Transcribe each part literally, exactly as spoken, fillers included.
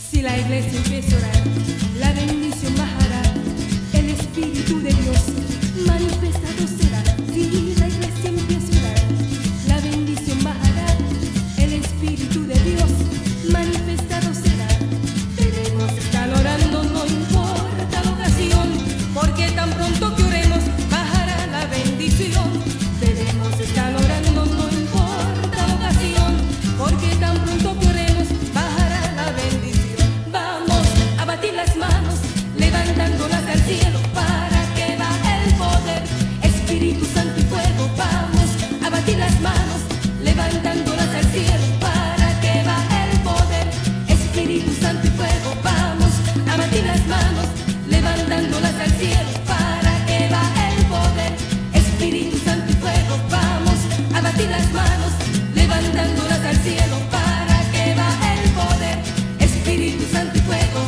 Si la iglesia empieza a orar, la bendición bajará, el Espíritu de Dios manifestado será. Si la iglesia empieza a orar, la bendición bajará, el Espíritu de Dios manifestado será. Debemos estar orando, no importa la ocasión, porque tan pronto que oremos bajará la bendición. Debemos estar orando, no importa la ocasión, porque tan pronto que oremos bajará la bendición. Vamos a batir las manos, levantándolas al cielo para que baje el poder, Espíritu Santo y fuego. Vamos a batir las manos, levantándolas al cielo para que baje el poder, Espíritu Santo y fuego. Vamos a batir las manos, levantándolas al cielo para que baje el poder, Espíritu Santo y fuego. Vamos a batir las manos, levantándolas al cielo para que baje el poder, Espíritu Santo y fuego.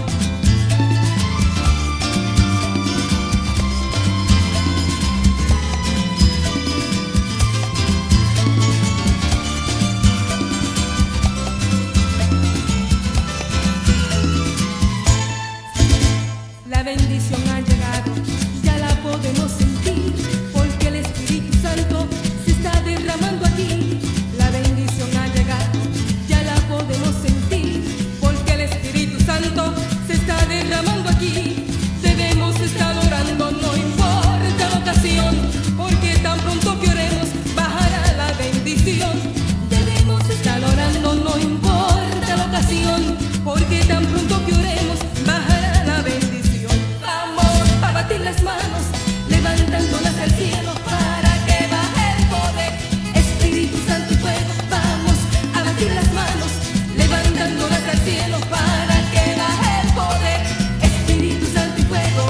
La bendición ha llegado, ya la podemos sentir, porque el Espíritu Santo se está derramando aquí. La bendición ha llegado, ya la podemos sentir, porque el Espíritu Santo se está derramando aquí. Debemos estar orando, no importa la ocasión, porque tan pronto que oremos bajará la bendición. Debemos estar orando, no importa la ocasión, porque tan pronto que oremos bajará la bendición. Batir las manos, levantándolas al cielo para que baje el poder, Espíritu Santo y fuego. Vamos a batir las manos, levantándolas al cielo para que baje el poder, Espíritu Santo y fuego.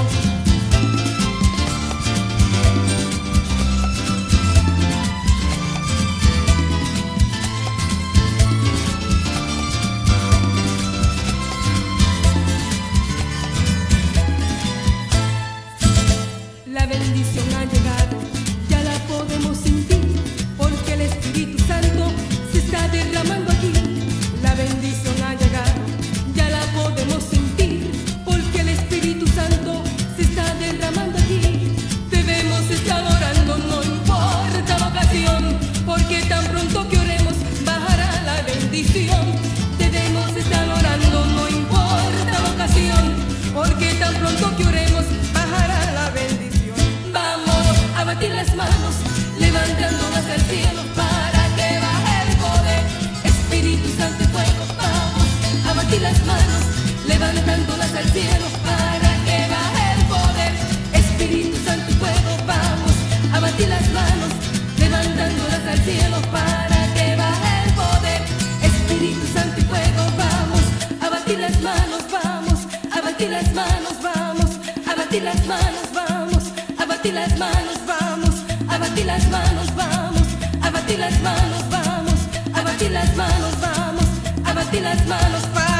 La bendición ha llegado, ya la podemos sentir, porque el Espíritu Santo se está derramando aquí. La bendición ha llegado, ya la podemos sentir, porque el Espíritu Santo se está derramando aquí. Debemos estar orando, no importa la ocasión, porque tan pronto que oremos bajará la bendición. Debemos estar orando, no importa la ocasión, porque tan pronto que oremos bajará la bendición. A batir las manos, levantándolas al cielo para que baje el poder, Espíritu Santo y fuego. Vamos a batir las manos, levantándolas al cielo para que baje el poder, Espíritu Santo y fuego. Vamos a batir las manos, levantándolas al cielo para que baje el poder, Espíritu Santo y fuego. Vamos a batir las manos, vamos a batir las manos, vamos a batir las manos, vamos a batir las manos, vamos a batir las manos, vamos a batir las manos, vamos a batir las manos, vamos a batir las manos, vamos.